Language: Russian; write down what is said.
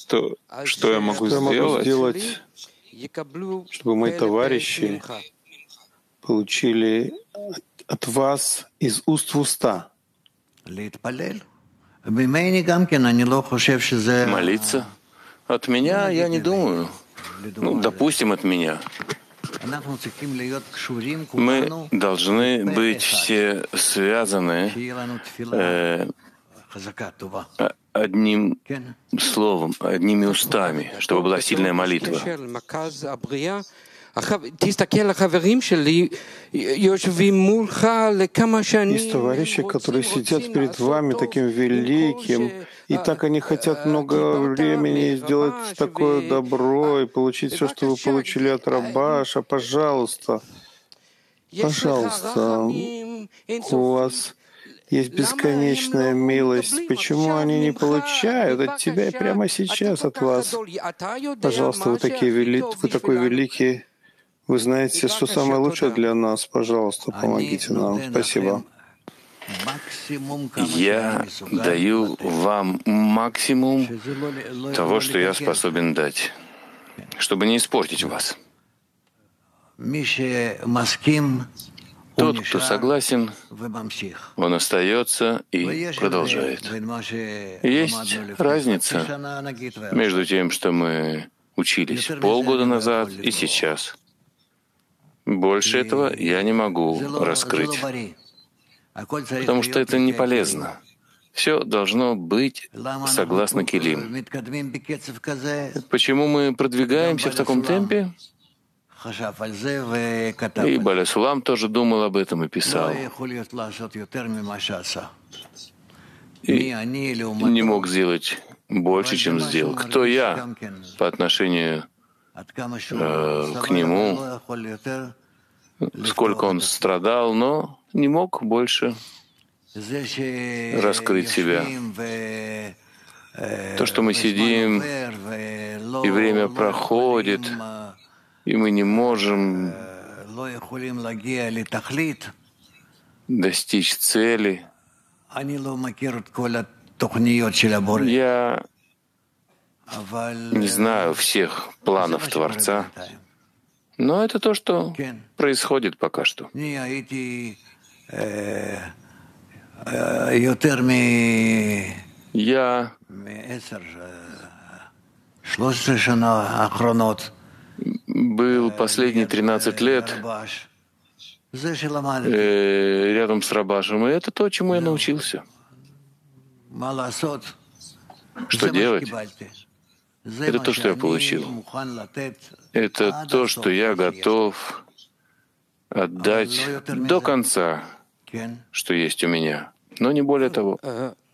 Что я могу сделать, чтобы мои товарищи получили от вас из уст в уста? Молиться? От меня я не думаю. Допустим, от меня. Мы должны быть все связаны одним словом, одними устами, чтобы была сильная молитва. Есть товарищи, которые сидят перед вами таким великим, и так они хотят много времени сделать такое добро и получить все, что вы получили от Рабаша. Пожалуйста, пожалуйста, у вас есть бесконечная милость. Почему они не получают от тебя прямо сейчас от вас? Пожалуйста, вы такой великий. Вы знаете, что самое лучшее для нас. Пожалуйста, помогите нам. Спасибо. Я даю вам максимум того, что я способен дать, чтобы не испортить вас. Тот, кто согласен, он остается и продолжает. Есть разница между тем, что мы учились полгода назад и сейчас. Больше этого я не могу раскрыть, потому что это не полезно. Все должно быть согласно Келим. Почему мы продвигаемся в таком темпе? И Баля Сулам тоже думал об этом и писал. И не мог сделать больше, чем сделал. Кто я по отношению к нему, сколько он страдал, но не мог больше раскрыть себя. То, что мы сидим, и время проходит, и мы не можем достичь цели. Я не знаю всех планов Творца, но это то, что происходит пока что. Я был последние 13 лет рядом с Рабашем, и это то, чему я научился. Что делать? Это то, что я получил. Это то, что я готов отдать до конца, что есть у меня, но не более того.